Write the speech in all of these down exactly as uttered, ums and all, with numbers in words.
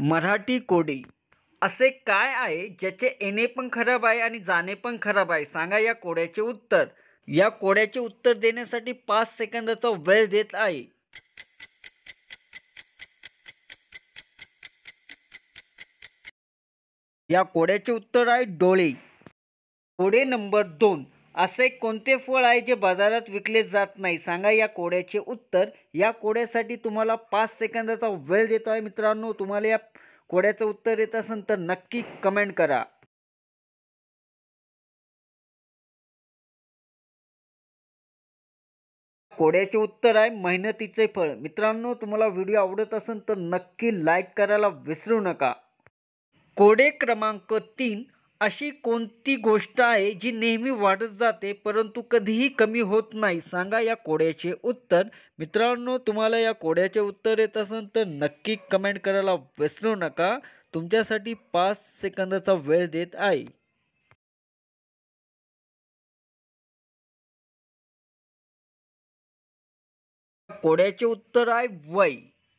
मराठी कोडे असे काय आहे ज्याचे येणे पण खराब आहे आणि जाणे पण खराब आहे? सांगा या कोड्याचे उत्तर. या कोड्याचे उत्तर देण्यासाठी पाच सेकंदाचा वेळ देत आहे. या कोड्याचे उत्तर आहे डोळे. कोडे नंबर दोन. असे कोणते फळ आहे जे बाजारात विकले जात नाही? सांगा या कोड्याचे उत्तर. या कोड्यासाठी तुम्हाला पाच सेकंदाचा वेळ देतो आहे मित्रांनो. तुम्हाला या कोड्याचं उत्तर येत असेल तर नक्की कमेंट करा. कोड्याचे उत्तर आहे मेहनतीचे फळ. मित्रांनो, तुम्हाला व्हिडिओ आवडत असेल तर नक्की लाईक करायला विसरू नका. कोडे क्रमांक तीन. अशी कोणती गोष्ट आहे जी नेहमी वाढत जाते परंतु कधीही कमी होत नाही? सांगा या कोड्याचे उत्तर. मित्रांनो, तुम्हाला या कोड्याचे उत्तर येत असेल तर नक्की कमेंट करायला विसरू नका. तुमच्यासाठी पाच सेकंदाचा वेळ देत आहे. कोड्याचे उत्तर आहे वय.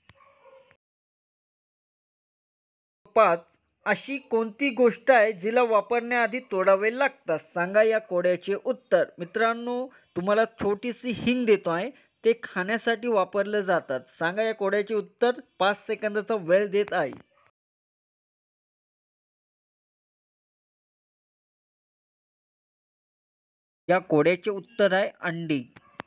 पाच. अशी कोणती गोष्ट आहे जिला वापरण्याआधी तोडावे लागतात? सांगा या कोड्याचे उत्तर. मित्रांनो, तुम्हाला छोटीशी हिंग देतो आहे. ते खाण्यासाठी वापरले जातात. सांगा या कोड्याचे उत्तर. पाच सेकंदाचा वेळ देत आहे. या कोड्याचे उत्तर आहे अंडी.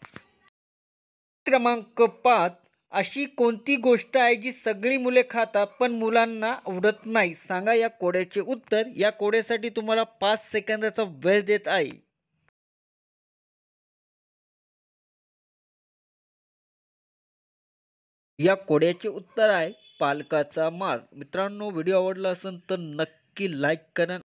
क्रमांक पाच. अशी कोणती गोष्ट आहे जी सगळी मुले खातात पण मुलांना आवडत नाही? सांगा या कोड्याचे उत्तर. या कोड्यासाठी तुम्हाला पाच सेकंदाचा वेळ देत आहे. या कोड्याचे उत्तर आहे पालकाचा मार. मित्रांनो, व्हिडिओ आवडला असेल तर नक्की लाईक करा.